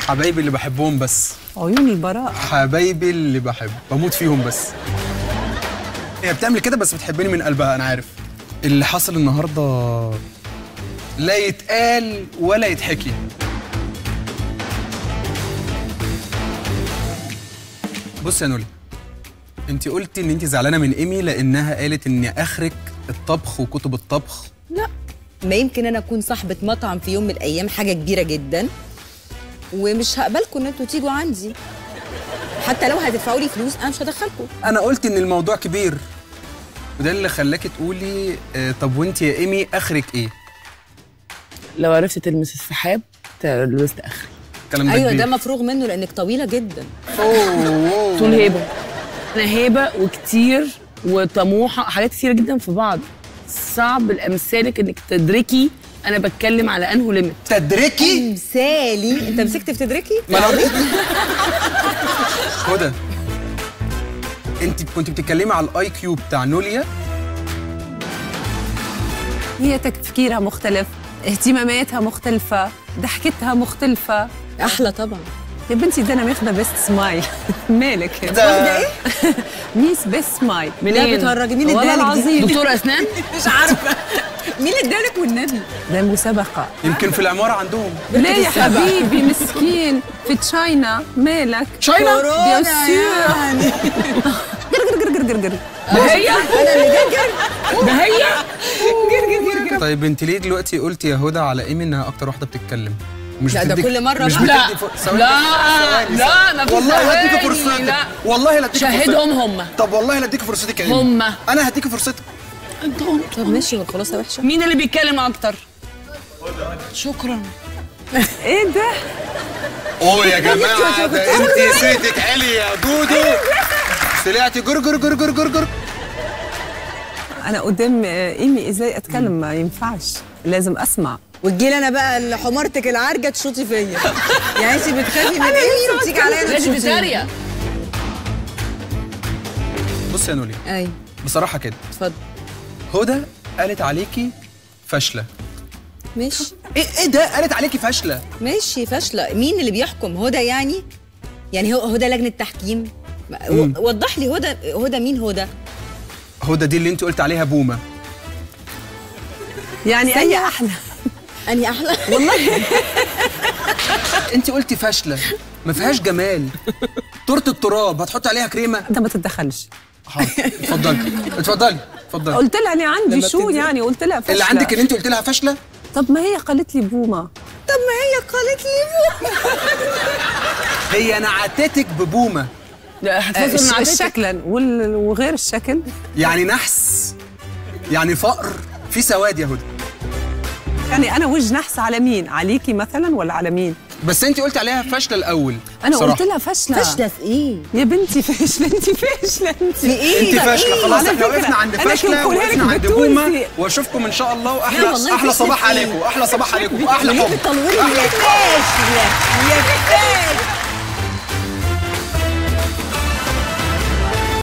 حبايبي اللي بحبهم بس. عيون البراءة. حبايبي اللي بموت فيهم بس. هي بتعمل كده بس بتحبني من قلبها، انا عارف. اللي حصل النهارده لا يتقال ولا يتحكي. بص يا نولي، انت قلتي ان انت زعلانه من ايمي لانها قالت ان اخرك الطبخ وكتب الطبخ. لا، ما يمكن انا اكون صاحبه مطعم في يوم من الايام، حاجه كبيره جدا، ومش هقبلكم ان انتوا تيجوا عندي. حتى لو هتدفعوا لي فلوس انا مش هدخلكم. انا قلت ان الموضوع كبير، وده اللي خلاكي تقولي طب وانت يا ايمي اخرك ايه؟ لو عرفت تلمس السحاب لبست اخري. الكلام ده ايوه كبير. ده مفروغ منه لانك طويله جدا. اوه طول هيبه. انا هيبه وكتير وطموحه، حاجات كتيره جدا في بعض. صعب لامثالك انك تدركي انا بتكلم على انه ليميت. تدركي؟ مثالي؟ انت مسكت في تدركي؟ ما انا هدى، انت كنت بتتكلمي على الاي كيو بتاع نوليا. هي تفكيرها مختلف، اهتماماتها مختلفة، ضحكتها مختلفة. احلى طبعا يا بنتي ده انا ماخده بيست سمايل. مالك واخده ايه؟ ميس بيست سمايل. لا بتهرجي، مين والله ادالك دي؟ العظيم. دكتور اسنان؟ مش عارفه مين ادالك والنبي؟ ده مسابقة. يمكن في العماره عندهم. ليه يا حبيبي مسكين في تشاينا، مالك؟ تشاينا؟ بيان سور. يعني جر. ده هي؟ انا اللي جرجر. ده هي؟ جرجر. طيب انت ليه دلوقتي قلتي يا هدى على ايمي انها اكتر واحده بتتكلم؟ مش لا، ده بتديك- كل مرة مش بقى. لا بتدي لا لا، ما فيش والله هديكي ثواني، فرصتك. لا. والله لا اديكي فرصتك. شاهدهم هم. طب والله لا اديكي فرصتك يا ايمي. هم. انا هديكي فرصتك. طب ماشي والخلاصه وحشه. مين اللي بيتكلم اكتر؟ شكرا. ايه ده؟ اوه يا جماعه، ده انت صيتك عالي يا دودو. طلعتي جر. انا قدام ايمي ازاي اتكلم؟ ما ينفعش، لازم اسمع. وتجيلي انا بقى اللي حمارتك العرجه تشوطي فيا. يعني انت بتخافي من ايمي وتيجي عليا لازم تشوطيني. تتريق. بص يا نولي، ايوه بصراحه كده اتفضل. هدى قالت عليكي فاشله. ماشي ايه ده؟ قالت عليكي فاشله. ماشي فاشله. مين اللي بيحكم؟ هدى يعني هو هدى لجنه تحكيم؟ وضح لي هدى مين هدى؟ هدى دي اللي انت قلت عليها بومه. يعني اي احلى. انهي احلى؟ انت قلتي فاشله، ما فيهاش جمال. تورته التراب هتحط عليها كريمه؟ انت ما تتدخلش. حاضر، اتفضلي. قلت لها انا عندي شو يعني، قلت لها فاشله. اللي عندك ان انت قلت لها فاشله. طب ما هي قالت لي بومه. طب ما هي قالت لي هي نعتتك ببومه. لا احساس ان شكلا وغير الشكل. يعني نحس، يعني فقر، في سواد يا هدى. يعني انا وجه نحس على مين؟ عليكي مثلا ولا على مين؟ بس انت قلت عليها فاشله الاول. انا صراحة. قلت لها فاشله. فاشله في ايه؟ يا بنتي فاشله، انت فاشله انت. في ايه؟ انت فاشله خلاص. على احنا فكرة، وقفنا عند أنا فاشله كنت ووقفنا لك عند بالتونسي. بومه، واشوفكم انشاء الله. لا واحلى والله احلى فاشلة صباح في إيه؟ عليكم، احلى صباح عليكم، احلى ليه حب. بتطلعوني يا فاشله يا فاشله؟